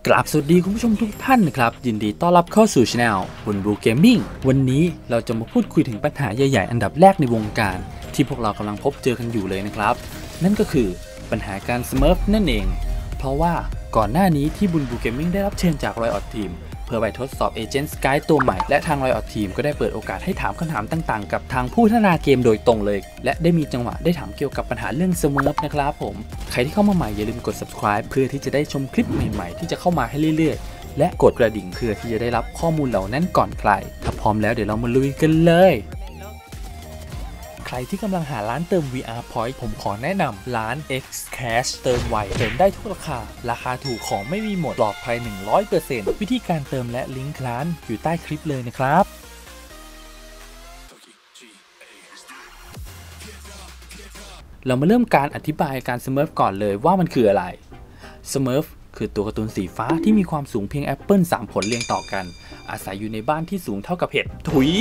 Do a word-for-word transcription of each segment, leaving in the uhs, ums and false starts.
กราบสวัสดีคุณผู้ชมทุกท่านนะครับยินดีต้อนรับเข้าสู่ช anel บน Blue Gaming วันนี้เราจะมาพูดคุยถึงปัญหาใหญ่ๆอันดับแรกในวงการที่พวกเรากำลังพบเจอกันอยู่เลยนะครับนั่นก็คือปัญหาการ Smurf นั่นเองเพราะว่าก่อนหน้านี้ที่บน Blue Gaming ได้รับเชิญจาก Riot Team เพื่อไปทดสอบ Agent Sky ตัวใหม่และทาง Riot Team ก็ได้เปิดโอกาสให้ถามคำถามต่างๆกับทางผู้พัฒนาเกมโดยตรงเลยและได้มีจังหวะได้ถามเกี่ยวกับปัญหาเรื่อง Smurf นะครับผมใครที่เข้ามาใหม่อย่าลืมกด Subscribe เพื่อที่จะได้ชมคลิปใหม่ๆที่จะเข้ามาให้เรื่อยๆและกดกระดิ่งเพื่อที่จะได้รับข้อมูลเหล่านั้นก่อนใครถ้าพร้อมแล้วเดี๋ยวเรามาลุยกันเลยใครที่กำลังหาร้านเติม วี อาร์ Point ผมขอแนะนำร้าน Xcash เติมไวเติมได้ทุกราคาราคาถูกของไม่มีหมดปลอดภัย หนึ่งร้อยเปอร์เซ็นต์ วิธีการเติมและลิงก์ร้านอยู่ใต้คลิปเลยนะครับเรามาเริ่มการอธิบายการ Smurf ก่อนเลยว่ามันคืออะไร Smurf คือตัวการ์ตูนสีฟ้าที่มีความสูงเพียงแอปเปิลสามผลเรียงต่อกันอาศัยอยู่ในบ้านที่สูงเท่ากับเห็ดถุย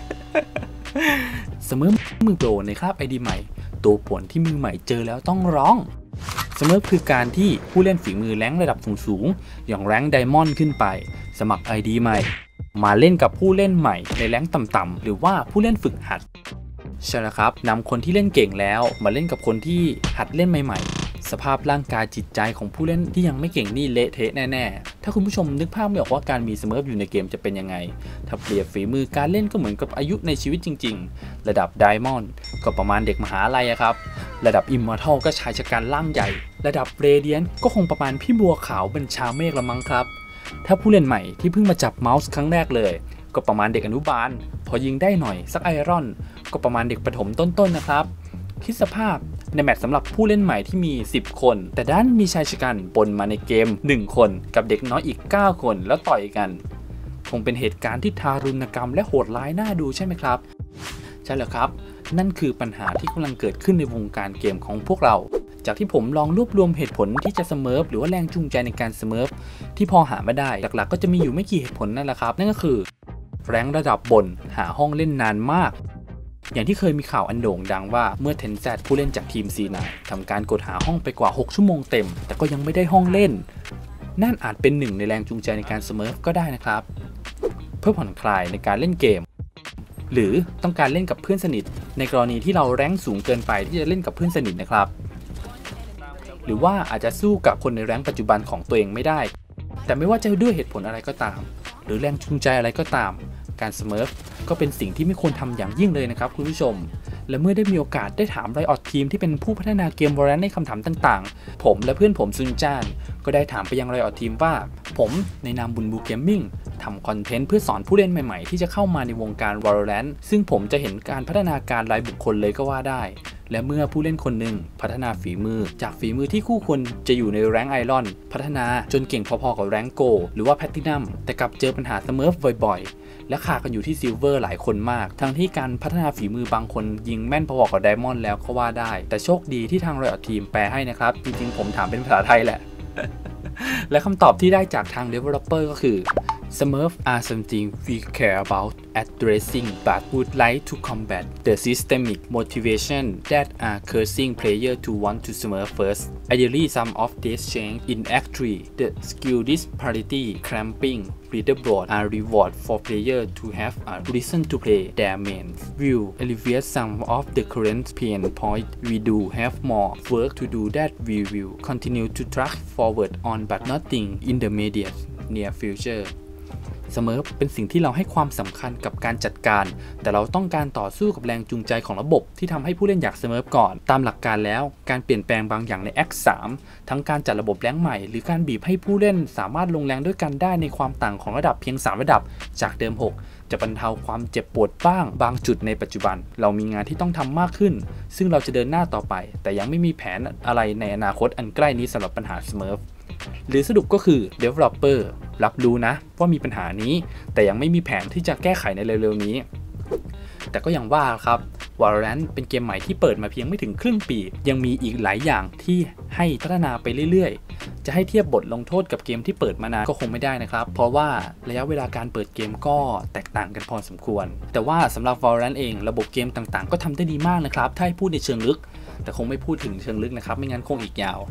Smurf มือโปรในคราบ ไอ ดี ใหม่ตัวผลที่มือใหม่เจอแล้วต้องร้อง Smurf คือการที่ผู้เล่นฝีมือแรงระดับสูงๆอย่างแรงไดมอนด์ขึ้นไปสมัคร ไอ ดี ใหม่มาเล่นกับผู้เล่นใหม่ในแรงต่ำๆหรือว่าผู้เล่นฝึกหัดใช่แล้วครับนำคนที่เล่นเก่งแล้วมาเล่นกับคนที่หัดเล่นใหม่ๆสภาพร่างกายจิตใจของผู้เล่นที่ยังไม่เก่งนี่เละเทะแน่ๆถ้าคุณผู้ชมนึกภาพไม่ออกว่าการมี Smurf อยู่ในเกมจะเป็นยังไงถ้าเปรียบฝีมือการเล่นก็เหมือนกับอายุในชีวิตจริงๆระดับ Diamond ก็ประมาณเด็กมหาลัยครับระดับ Immortal ก็ชายชะกันร่างใหญ่ระดับ Radiant ก็คงประมาณพี่บัวขาวบัญชาเมฆละมั้งครับถ้าผู้เล่นใหม่ที่เพิ่งมาจับเมาส์ครั้งแรกเลยก็ประมาณเด็กอนุบาลพอยิงได้หน่อยสักไอรอนก็ประมาณเด็กประถมต้นๆ นะครับคิดสภาพในแมตช์สำหรับผู้เล่นใหม่ที่มีสิบคนแต่ด้านมีชายชะกันปนมาในเกมหนึ่งคนกับเด็กน้อยอีกเก้าคนแล้วต่อยกันคงเป็นเหตุการณ์ที่ทารุณกรรมและโหดร้ายน่าดูใช่ไหมครับใช่แล้วครับนั่นคือปัญหาที่กำลังเกิดขึ้นในวงการเกมของพวกเราจากที่ผมลองรวบรวมเหตุผลที่จะ Smurf หรือว่าแรงจูงใจในการ Smurf ที่พอหามาได้หลักๆก็จะมีอยู่ไม่กี่เหตุผลนั่นแหละครับนั่นก็คือแรงระดับบนหาห้องเล่นนานมากอย่างที่เคยมีข่าวอันโด่งดังว่าเมื่อ Tencent ผู้เล่นจากทีม ซี ไนน์ ทำการกดหาห้องไปกว่าหกชั่วโมงเต็มแต่ก็ยังไม่ได้ห้องเล่นนั่นอาจเป็นหนึ่งในแรงจูงใจในการ Smurf ก็ได้นะครับเพื่อผ่อนคลายในการเล่นเกมหรือต้องการเล่นกับเพื่อนสนิทในกรณีที่เราแรงสูงเกินไปที่จะเล่นกับเพื่อนสนิทนะครับหรือว่าอาจจะสู้กับคนในแรงปัจจุบันของตัวเองไม่ได้แต่ไม่ว่าจะด้วยเหตุผลอะไรก็ตามหรือแรงจูงใจอะไรก็ตามการ Smurf ก็เป็นสิ่งที่ไม่ควรทำอย่างยิ่งเลยนะครับคุณผู้ชมและเมื่อได้มีโอกาสได้ถาม Riot Team ที่เป็นผู้พัฒนาเกม Valorant ในคำถามต่างๆผมและเพื่อนผมซุนจ้านก็ได้ถามไปยัง Riot Team ว่าผมในนามบุญบู Gaming ทำคอนเทนต์เพื่อสอนผู้เล่นใหม่ๆที่จะเข้ามาในวงการ Valorant ซึ่งผมจะเห็นการพัฒนาการรายบุคคลเลยก็ว่าได้และเมื่อผู้เล่นคนหนึ่งพัฒนาฝีมือจากฝีมือที่คู่ควรจะอยู่ในแรงไอรอนพัฒนาจนเก่งพอๆกับแรงโกหรือว่าแพลตินัมแต่กลับเจอปัญหา Smurf บ่อยๆและขากันอยู่ที่ซิลเวอร์หลายคนมากทั้งที่การพัฒนาฝีมือบางคนยิงแม่นพอๆกับไดมอนด์แล้วก็ว่าได้แต่โชคดีที่ทาง Riot Team แปลให้นะครับจริงๆผมถามเป็นภาษาไทยแหละ และคำตอบที่ได้จากทาง Developer ก็คือSmurf are something we care about addressing but would like to combat the systemic motivation that are causing players to want to Smurf first. Ideally, some of these change in Act three. The skill disparity, cramping, leaderboard are reward for players to have a reason to play their main. Will alleviate some of the current pain point. We do have more work to do that we will continue to track forward on but nothing in the immediate near future. Smurf เป็นสิ่งที่เราให้ความสำคัญกับการจัดการแต่เราต้องการต่อสู้กับแรงจูงใจของระบบที่ทำให้ผู้เล่นอยาก Smurf ก่อนตามหลักการแล้วการเปลี่ยนแปลงบางอย่างใน Act สามทั้งการจัดระบบแรงใหม่หรือการบีบให้ผู้เล่นสามารถลงแรงด้วยกันได้ในความต่างของระดับเพียงสามระดับจากเดิมหกจะบรรเทาความเจ็บปวดบ้างบางจุดในปัจจุบันเรามีงานที่ต้องทำมากขึ้นซึ่งเราจะเดินหน้าต่อไปแต่ยังไม่มีแผนอะไรในอนาคตอันใกล้นี้สำหรับปัญหา Smurfหรือสรุปก็คือ Developer รับรู้นะว่ามีปัญหานี้แต่ยังไม่มีแผนที่จะแก้ไขในเร็วๆนี้แต่ก็อย่างว่าครับ Valorant เป็นเกมใหม่ที่เปิดมาเพียงไม่ถึงครึ่งปียังมีอีกหลายอย่างที่ให้พัฒนาไปเรื่อยๆจะให้เทียบบทลงโทษกับเกมที่เปิดมานานก็คงไม่ได้นะครับเพราะว่าระยะเวลาการเปิดเกมก็แตกต่างกันพอสมควรแต่ว่าสำหรับ Valorant เองระบบเกมต่างๆก็ทำได้ดีมากนะครับถ้าให้พูดในเชิงลึกแต่คงไม่พูดถึงเชิงลึกนะครับไม่งั้นคงอีกยาว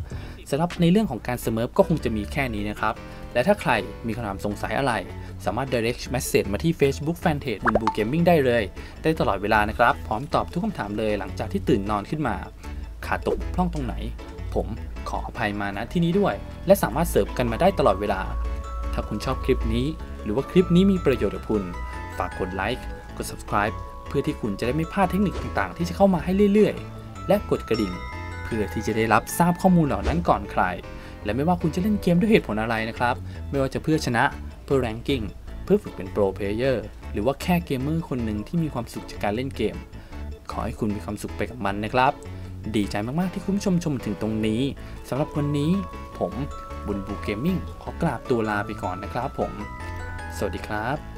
สำหรับในเรื่องของการเสเมิร์ฟก็คงจะมีแค่นี้นะครับและถ้าใครมีคำถามสงสัยอะไรสามารถ direct message มาที่ Facebook Fanpage บุญบูเกมมิ่งได้เลยได้ตลอดเวลานะครับพร้อมตอบทุกคำถามเลยหลังจากที่ตื่นนอนขึ้นมาขาดตกพร่องตรงไหนผมขออภัยมาณที่นี้ด้วยและสามารถเสิร์ฟกันมาได้ตลอดเวลาถ้าคุณชอบคลิปนี้หรือว่าคลิปนี้มีประโยชน์กับคุณฝากกดไลค์กด subscribe เพื่อที่คุณจะได้ไม่พลาดเทคนิคต่างๆที่จะเข้ามาให้เรื่อยๆและกดกระดิ่งเพื่อที่จะได้รับทราบข้อมูลเหล่านั้นก่อนใครและไม่ว่าคุณจะเล่นเกมด้วยเหตุผลอะไรนะครับไม่ว่าจะเพื่อชนะเพื่อ ranking เพื่อฝึกเป็นโปรเพลเยอร์หรือว่าแค่เกมเมอร์คนหนึ่งที่มีความสุขจากการเล่นเกมขอให้คุณมีความสุขไปกับมันนะครับดีใจมากๆที่คุณผู้ชมชมถึงตรงนี้สำหรับวันนี้ผมบุญบูเกมมิ่งขอกราบตัวลาไปก่อนนะครับผมสวัสดีครับ